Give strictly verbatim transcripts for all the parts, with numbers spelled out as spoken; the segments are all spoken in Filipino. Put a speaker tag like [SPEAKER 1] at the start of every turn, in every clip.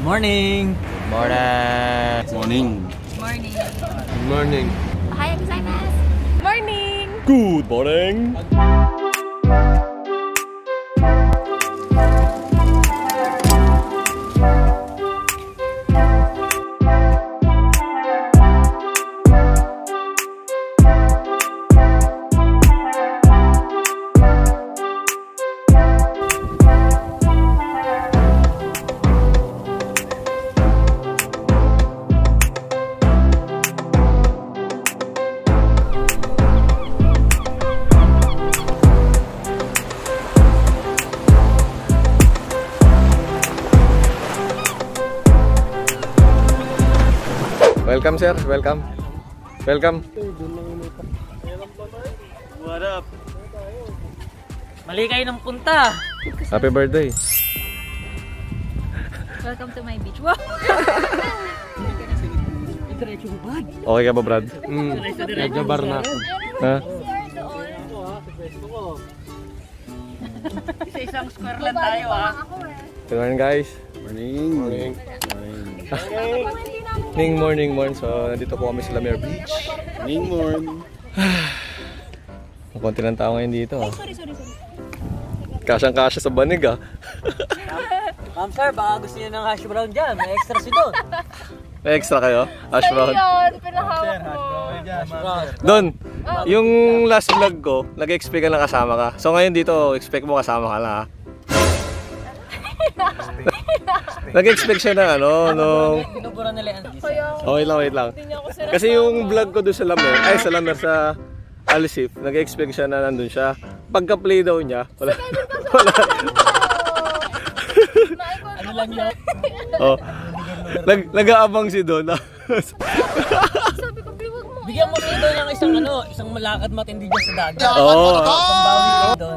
[SPEAKER 1] Morning!
[SPEAKER 2] Morning!
[SPEAKER 3] Morning!
[SPEAKER 4] Morning!
[SPEAKER 3] Good morning!
[SPEAKER 4] Ohayou gozaimasu! Morning!
[SPEAKER 2] Good morning!
[SPEAKER 3] Welcome sir, welcome. Welcome.
[SPEAKER 1] What up? Mali kayo ng punta.
[SPEAKER 3] Happy birthday.
[SPEAKER 4] Welcome to my beach. Wow!
[SPEAKER 3] Okay ka ba, Brad?
[SPEAKER 1] Mm. Medyo bar na ako.
[SPEAKER 3] Ha?
[SPEAKER 1] Isa-isang square lang tayo ah.
[SPEAKER 3] Good morning guys.
[SPEAKER 2] Morning! Morning!
[SPEAKER 3] Morning, morning, morning. So, nandito po kami sa Lamere Beach.
[SPEAKER 2] Morning, morning!
[SPEAKER 3] Konti ng tao ngayon dito.
[SPEAKER 4] Ay, sorry, sorry, sorry.
[SPEAKER 3] Kasyang-kasya sa banig ah.
[SPEAKER 1] Ma'am sir, baka gusto niyo ng hash brown dyan. May extra si Don.
[SPEAKER 3] May extra kayo? Hash brown.
[SPEAKER 4] Ayun, pinahawak mo.
[SPEAKER 1] Hash brown.
[SPEAKER 3] Don, yung last vlog ko, nag-expect ka na kasama ka. So ngayon dito, expect mo kasama ka na ha. Nag-expect siya na ano, nung...
[SPEAKER 1] Binubura nila yan.
[SPEAKER 3] Oh, wait lang, wait lang. Kasi yung vlog ko doon sa Lamere, ay sa Lamere sa Alisif, nag-expect siya na nandun siya. Pagka-play daw niya, wala. Wala.
[SPEAKER 1] Ano lang yun?
[SPEAKER 3] Oh. Nag nag-aabang si Don.
[SPEAKER 4] Sabi ko, biwag mo.
[SPEAKER 1] Bigyan mo si Don ng isang ano, isang malakad matindi dyan sa dagat.
[SPEAKER 3] Oo.
[SPEAKER 1] Pambawi ko Don.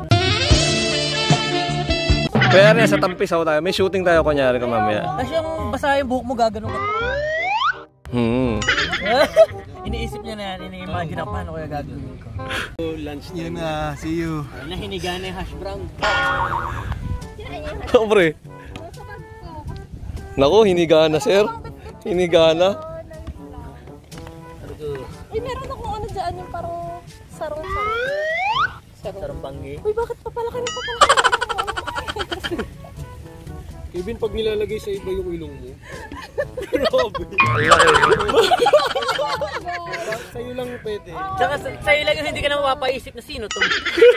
[SPEAKER 3] Kaya rin, sa Tampisaw tayo. May shooting tayo kunyari ka mamaya.
[SPEAKER 1] Tapos yung basa yung buhok mo, gagano ka.
[SPEAKER 3] Hmm.
[SPEAKER 1] Iniisip niya na yan, ini-imagine ako paano kaya gagawin ko.
[SPEAKER 2] Lunch niya na. See you!
[SPEAKER 1] Nahiniga na yung hash brown.
[SPEAKER 3] Oh, pre. Naku, hiniga na, sir. Hiniga na.
[SPEAKER 4] Uy, meron akong ano dyan, yung parang sarong-sarong.
[SPEAKER 1] Sarong banggi.
[SPEAKER 4] Uy, bakit papalaki ng papalaki?
[SPEAKER 2] Even pag nilalagay sa iba yung ilong mo. Grabe! Sa'yo lang pwede.
[SPEAKER 1] Tsaka sa- sa'yo lang yung hindi ka na mapapaisip na sino to.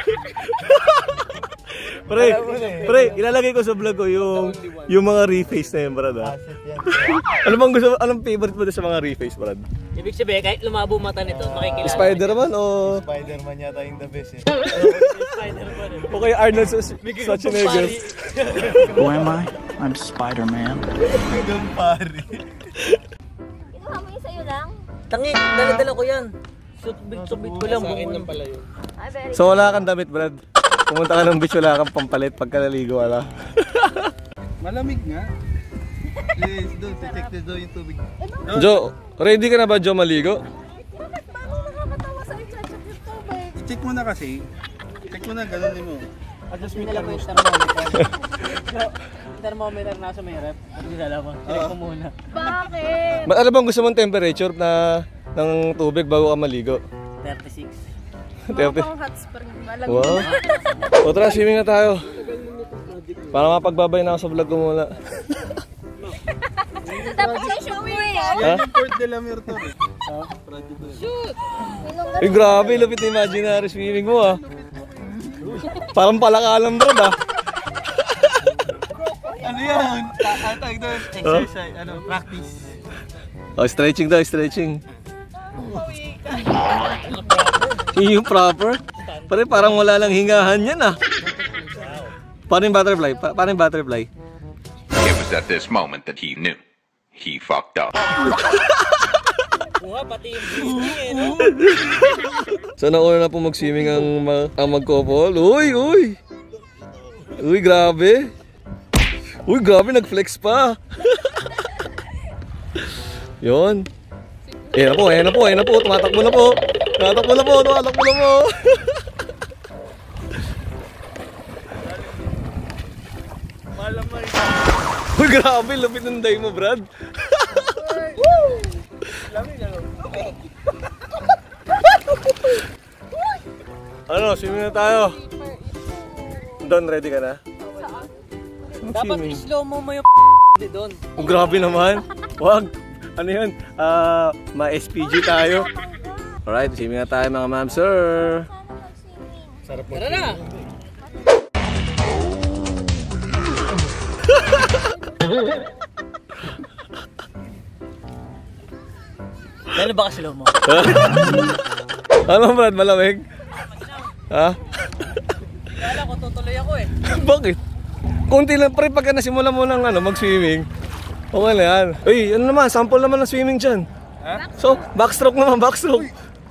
[SPEAKER 3] Pre, pre, ilalagay ko sa vlog ko yung yung mga reface na yun, Brad. Ha? Ano bang gusto, anong favorite mo sa mga reface, Brad?
[SPEAKER 1] Ibig sabihin, kahit lumabo mata nito, makikilala.
[SPEAKER 3] Spider-Man o
[SPEAKER 2] Spider-Man yata yung the best eh.
[SPEAKER 1] Spider-Man.
[SPEAKER 3] o kay Arnold Schwarzenegger?
[SPEAKER 5] Who am I? I'm Spider-Man.
[SPEAKER 2] Doon pare.
[SPEAKER 4] Kinuha mo yung sa'yo lang?
[SPEAKER 1] Tangi, dala-dala ko yan. Subit-subit ko lang.
[SPEAKER 2] Sa akin
[SPEAKER 1] buong-
[SPEAKER 2] lang pala yun.
[SPEAKER 4] Ay, very
[SPEAKER 3] So wala kang damit, Brad. Pumunta ka ng beach, wala kang pampalit pagka naligo, wala.
[SPEAKER 2] Malamig nga. Please, doon. Check this doon yung tubig.
[SPEAKER 3] Jo, ready ka na ba, Jo, maligo?
[SPEAKER 4] Bakit paano nakakatawa sa i-check yung tubig?
[SPEAKER 2] I-check mo na kasi. Check mo na, ganun mo.
[SPEAKER 1] Adjust mo lang yung thermometer. Thermometer nasa may rep. Ano ginala mo? Check mo muna.
[SPEAKER 4] Bakit?
[SPEAKER 3] Ba't ano bang gusto mong temperature na ng tubig bago ka maligo?
[SPEAKER 1] thirty-six.
[SPEAKER 3] thirty.
[SPEAKER 4] Mga hot spring. Malamig
[SPEAKER 3] Wow.
[SPEAKER 4] na.
[SPEAKER 3] O tara, swimming na tayo. Para mapagbabay na ako sa vlog ko muna.
[SPEAKER 4] Tapos yung show eh.
[SPEAKER 3] Ha?
[SPEAKER 2] Port de la Mer to eh.
[SPEAKER 4] Shoot!
[SPEAKER 3] Ay, grabe, lupit na imaginary swimming mo ah. Parang palakalam, Brad ah.
[SPEAKER 2] Ano yan? Tatag doon. Exercise. Ano? Practice.
[SPEAKER 3] Oh, stretching daw, stretching. Yung proper. Pare, parang wala lang hingahan yan ah. Paano yung butterfly? Pa paano yung butterfly?
[SPEAKER 6] It was at this moment that he knew. He fucked up.
[SPEAKER 1] Kuha, pati yung swimming eh, no?
[SPEAKER 3] So nauna na po mag-swimming ang, ma ang mag-couple. Uy, uy! Uy, grabe! Uy, grabe, nag-flex pa! Yun. Ayan na po, ayan na po, ayan na po. Tumatakbo na po. Tumatakbo na po, tumatakbo na po. Uy, Grabe, lupit ng day mo, Brad. Ano, swimming na tayo. Don, ready ka na?
[SPEAKER 1] Dapat slow mo mo yung doon.
[SPEAKER 3] Oh, grabe naman. Wag. Ano yun? Ah, ma-S P G tayo. Alright, swimming na tayo mga ma'am, sir.
[SPEAKER 1] Sarap mo. Tara na! Lalo ba kasi slow mo?
[SPEAKER 3] Ano, Brad? Malamig? Ha?
[SPEAKER 1] Kala ko tutuloy ako eh.
[SPEAKER 3] Bakit? Kunti lang pre, pagka nasimula mo ng ano, mag-swimming. Okay na yan. Uy, ano naman, sample naman ng swimming dyan.
[SPEAKER 2] Ha?
[SPEAKER 3] So, backstroke naman, backstroke.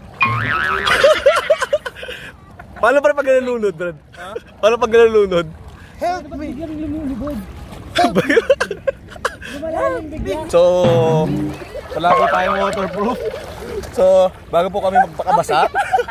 [SPEAKER 3] Paano pre pag nalunod, Brad? Ha? Paano pag nalunod?
[SPEAKER 2] Help me!
[SPEAKER 3] So, wala po tayong waterproof. So, bago po kami magpakabasa.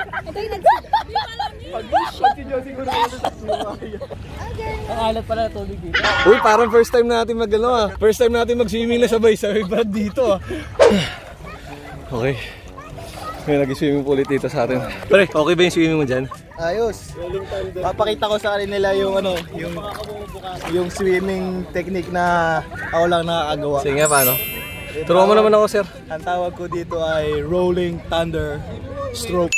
[SPEAKER 1] Ang alat pala na tubig dito.
[SPEAKER 3] Uy, parang first time natin mag ano ah. First time natin mag-swimming na sabay sa Brad dito ah. Okay. May nag-swimming po ulit dito sa atin. Pre, okay ba yung swimming mo dyan?
[SPEAKER 2] Ayos. Papakita ko sa kanila yung ano, yung yung swimming technique na ako lang nakakagawa.
[SPEAKER 3] Sige nga, paano? Turuan mo naman ako, sir.
[SPEAKER 2] Ang tawag ko dito ay rolling thunder stroke.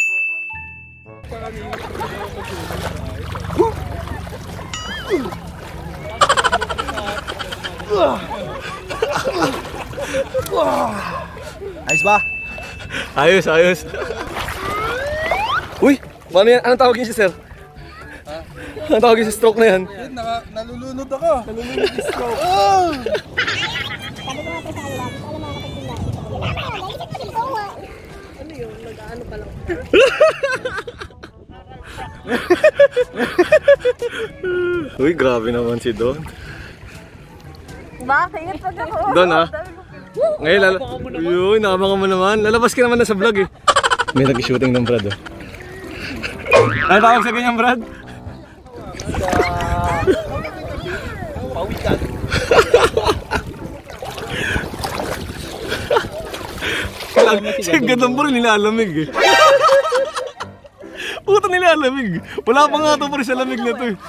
[SPEAKER 2] Ayos ba?
[SPEAKER 3] Ayos, ayos. Uy, paano yan? Anong tawagin siya, sir? Anong tawagin sa stroke na yan?
[SPEAKER 2] Yun, naka, nalulunod ako. Nalulunod yung stroke. Oh!
[SPEAKER 4] Ano yun? Nag-ano pa lang.
[SPEAKER 3] Uy, grabe naman si Don.
[SPEAKER 4] Bakit? Pag ako.
[SPEAKER 3] Don ha? Ngayon, lala... Uy, nakabangan mo naman. Lalabas ka naman na sa vlog eh. May nag-shooting ng Brad oh. Ano tawag sa ganyan, Brad?
[SPEAKER 2] Pawikan.
[SPEAKER 3] Si Gadang bro, nilalamig eh. Puta, nilalamig. Wala pa nga ito pa rin sa lamig na ito eh.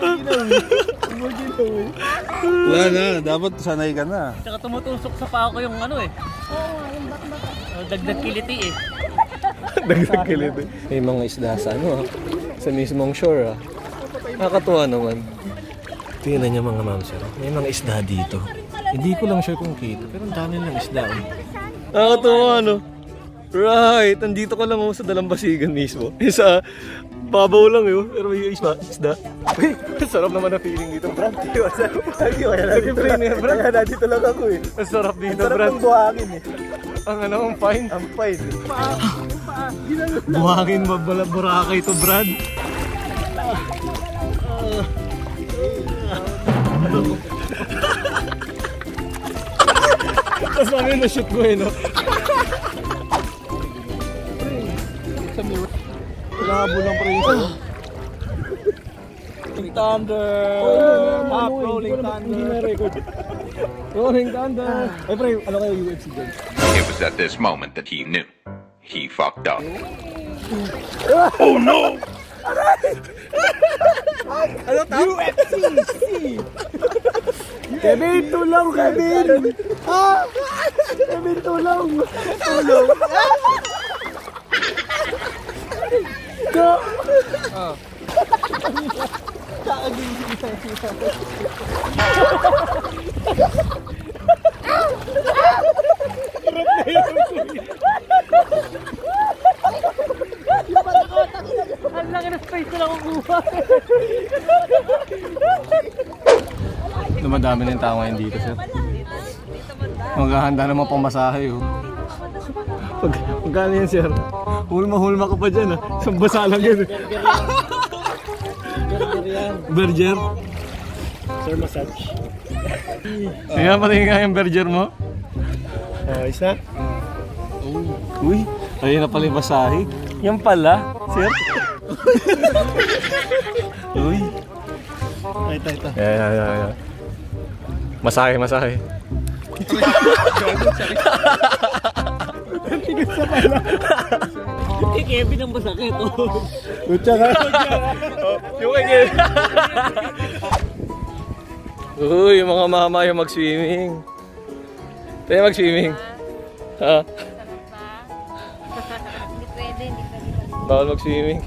[SPEAKER 2] Wala na, dapat sanay ka na.
[SPEAKER 1] Tsaka tumutusok sa paa ko yung ano eh. Oh, dagdag kiliti eh.
[SPEAKER 3] Dagdag kilit eh. May mga isda sa ano ah. Sa mismong shore ah. Nakakatuwa naman. Tingnan niyo mga ma'am sir. May mga isda dito. Hindi ko lang sure kung kita. Pero ang dami lang isda eh. Nakakatuwa ano. Right, andito ka lang oh, sa Dalampasigan mismo. Sa babaw lang yun, pero may isda. isda. Uy, sarap naman na feeling dito, Brad.
[SPEAKER 2] Lagi ko, kaya nandito lang ako eh.
[SPEAKER 3] Ang sarap dito,
[SPEAKER 2] Sarap
[SPEAKER 3] Brad.
[SPEAKER 2] ng buhangin eh.
[SPEAKER 3] Ang ano, ang fine.
[SPEAKER 2] Ang fine.
[SPEAKER 3] Buhangin, mabala, Boracay ito, Brad. Tapos namin na-shoot ko eh, no?
[SPEAKER 2] Labo lang pre ito. Rolling thunder. Half rolling thunder.
[SPEAKER 3] Rolling thunder. Ay pre, ano kayo U F C dyan?
[SPEAKER 6] It was at this moment that he knew. He fucked up.
[SPEAKER 3] Oh no!
[SPEAKER 2] Ano ta? U F C! Kevin, tulong Kevin! Ah! Kevin, tulong! Tulong! Go! Ah.
[SPEAKER 1] Ang laki na space na nakukuha.
[SPEAKER 3] Dumadami na yung tao ngayon dito, sir. Maghahanda naman pang masahe, oh. Pag, magkano yan, sir? Hulma-hulma ka pa dyan, ah. Isang basa lang yan, eh. Berger?
[SPEAKER 2] Sir, massage.
[SPEAKER 3] Kaya patingin nga yung berger mo.
[SPEAKER 2] Oh, isa?
[SPEAKER 3] Uy, ayun na pala yung basahe. Yan pala, sir. Uy.
[SPEAKER 2] Ito, ito.
[SPEAKER 3] Ayan, ayan, ayan. Masahe, masahe.
[SPEAKER 1] Kay Kevin ang masakit.
[SPEAKER 2] Lucha ka.
[SPEAKER 3] Yung kay Kevin. Uy, yung mga mama yung mag-swimming. Tayo mag-swimming. Ha?
[SPEAKER 4] Hindi pwede, hindi pwede.
[SPEAKER 3] Bawal mag-swimming.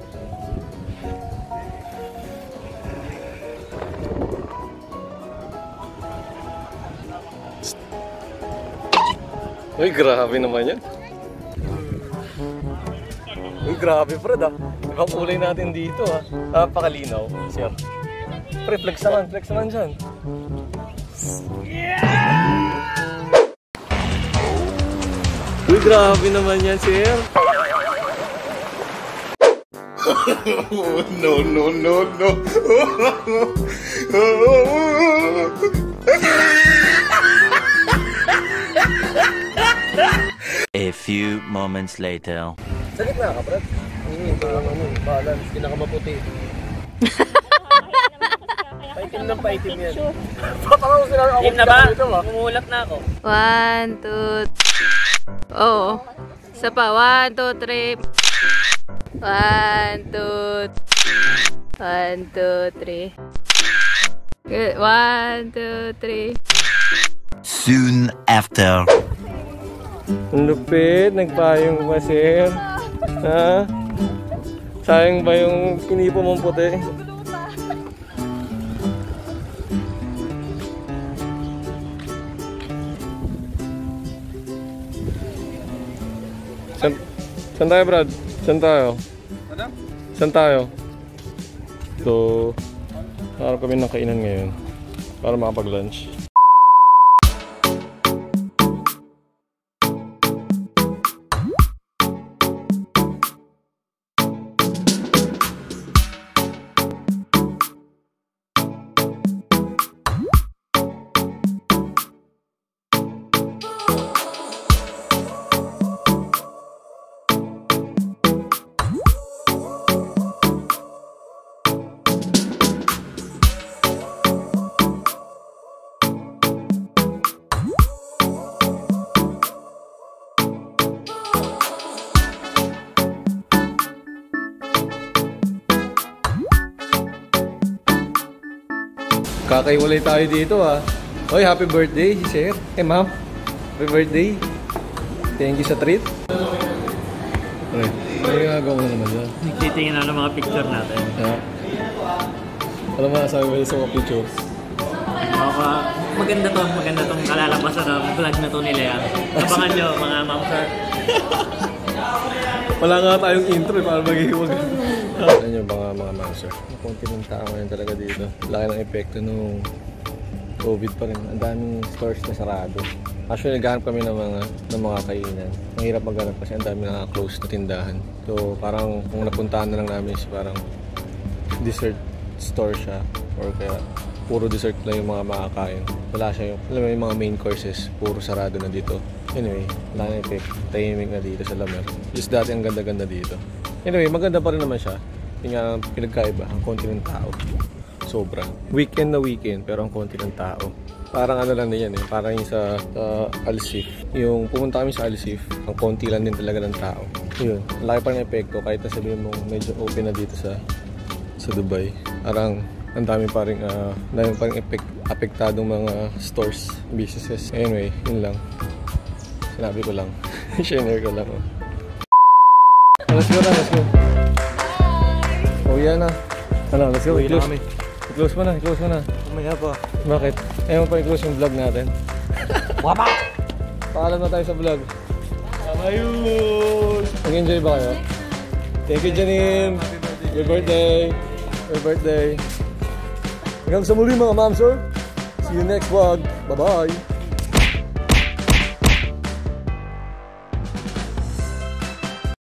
[SPEAKER 3] Uy, grabe naman yan. Uy, grabe Fred ah. Ibang kulay natin dito ah. Napakalinaw. Sir. Pre, flex naman, flex naman dyan. Uy, grabe naman yan, sir.
[SPEAKER 6] No, no, no, no.
[SPEAKER 7] A few moments later.
[SPEAKER 3] Sa gitna ka, Fred. Hmm, parang ano, balance, kinakamaputi. Paitim ng paitim yan. Parang sila ako.
[SPEAKER 1] Team na ba? Mumulak na ako.
[SPEAKER 8] One, two, oo. Isa pa. One, two, three. One, two. One, two, three. Good. One, two, three.
[SPEAKER 7] Soon after.
[SPEAKER 3] Ang lupit, nagpayong ba, sir? Ha? Sayang ba yung kinipo mong puti? San, san tayo, Brad? San tayo? Ano? San tayo? So, harap kami ng kainan ngayon para makapag-lunch. Kakaiwalay tayo dito ah. Oy, happy birthday, sir. Eh, ma'am. Happy birthday. Thank you sa treat. Ay, ano yung nagawa mo naman dyan?
[SPEAKER 1] Nagtitingin na ng mga picture natin.
[SPEAKER 3] Yeah. Alam mo, sabi mo sa mga pictures.
[SPEAKER 1] Baka maganda to, maganda tong kalalabasan ng vlog na to nila yan. Abangan nyo mga ma'am sir.
[SPEAKER 3] Wala nga tayong intro eh, para maghihiwag. Ano nyo ba nga mga ma'am sir? Konti ng tao ngayon talaga dito. Laki ng epekto nung COVID pa rin. Ang daming stores na sarado. Actually, naghahanap kami ng mga, ng mga kainan. Mahirap maghanap kasi ang dami na close na tindahan. So parang kung napuntahan na lang namin is parang dessert store siya. Or kaya puro dessert lang yung mga makakain. Wala siya yung, alam mo yung mga main courses, puro sarado na dito. Anyway, wala na effect. Tahimik na dito sa Lamer. Just dati ang ganda-ganda dito. Anyway, maganda pa rin naman siya. Yung nga pinagkaiba, ang konti ng tao. Sobra. Weekend na weekend, pero ang konti ng tao. Parang ano lang na yan eh, parang yung sa uh, Alsif. Yung pumunta kami sa Alsif, ang konti lang din talaga ng tao. Yun, laki pa ng epekto kahit na sabihin mong medyo open na dito sa sa Dubai. Parang ang dami pa rin, uh, dami pa rin epek, apektadong mga stores, businesses. Anyway, yun lang. Sinabi ko lang. Share ko lang. Oh. Let's go na, let's go. Oh, yan na. Ano, let's go. Close. I-close mo na, i-close mo na.
[SPEAKER 2] Umaya pa.
[SPEAKER 3] Bakit? Ayaw mo pa i-close yung vlog natin. Wapa! Paalam na tayo sa vlog.
[SPEAKER 2] Ayun!
[SPEAKER 3] Nag-enjoy ba kayo? Thank you, Janim! Happy birthday! Happy birthday! Hanggang sa muli mga ma'am, sir! See you next vlog! Bye-bye!